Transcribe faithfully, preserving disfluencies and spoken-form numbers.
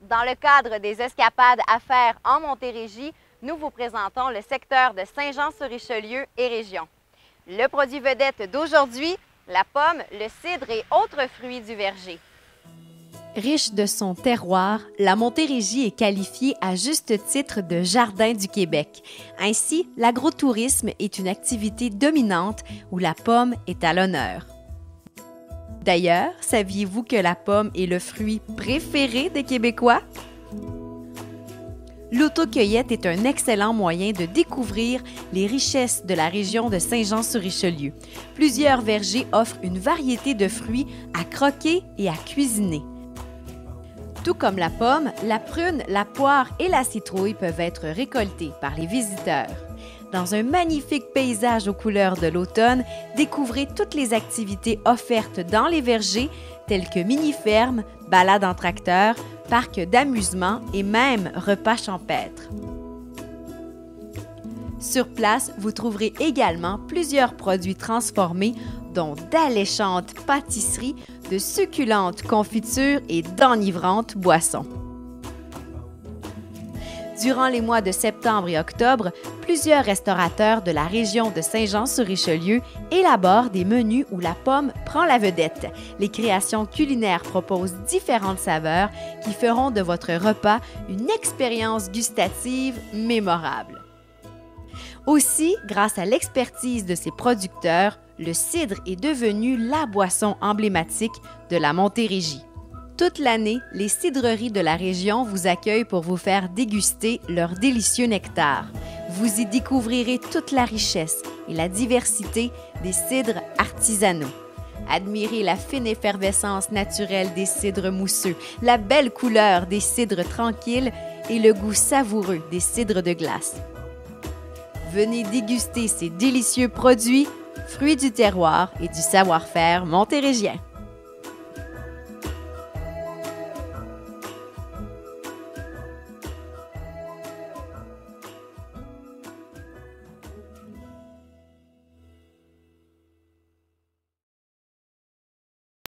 Dans le cadre des escapades à faire en Montérégie, nous vous présentons le secteur de Saint-Jean-sur-Richelieu et région. Le produit vedette d'aujourd'hui, la pomme, le cidre et autres fruits du verger. Riche de son terroir, la Montérégie est qualifiée à juste titre de jardin du Québec. Ainsi, l'agrotourisme est une activité dominante où la pomme est à l'honneur. D'ailleurs, saviez-vous que la pomme est le fruit préféré des Québécois? L'autocueillette est un excellent moyen de découvrir les richesses de la région de Saint-Jean-sur-Richelieu. Plusieurs vergers offrent une variété de fruits à croquer et à cuisiner. Tout comme la pomme, la prune, la poire et la citrouille peuvent être récoltées par les visiteurs. Dans un magnifique paysage aux couleurs de l'automne, découvrez toutes les activités offertes dans les vergers, telles que mini-fermes, balades en tracteur, parcs d'amusement et même repas champêtres. Sur place, vous trouverez également plusieurs produits transformés, dont d'alléchantes pâtisseries, de succulentes confitures et d'enivrantes boissons. Durant les mois de septembre et octobre, plusieurs restaurateurs de la région de Saint-Jean-sur-Richelieu élaborent des menus où la pomme prend la vedette. Les créations culinaires proposent différentes saveurs qui feront de votre repas une expérience gustative mémorable. Aussi, grâce à l'expertise de ses producteurs, le cidre est devenu la boisson emblématique de la Montérégie. Toute l'année, les cidreries de la région vous accueillent pour vous faire déguster leur délicieux nectar. Vous y découvrirez toute la richesse et la diversité des cidres artisanaux. Admirez la fine effervescence naturelle des cidres mousseux, la belle couleur des cidres tranquilles et le goût savoureux des cidres de glace. Venez déguster ces délicieux produits, fruits du terroir et du savoir-faire montérégien.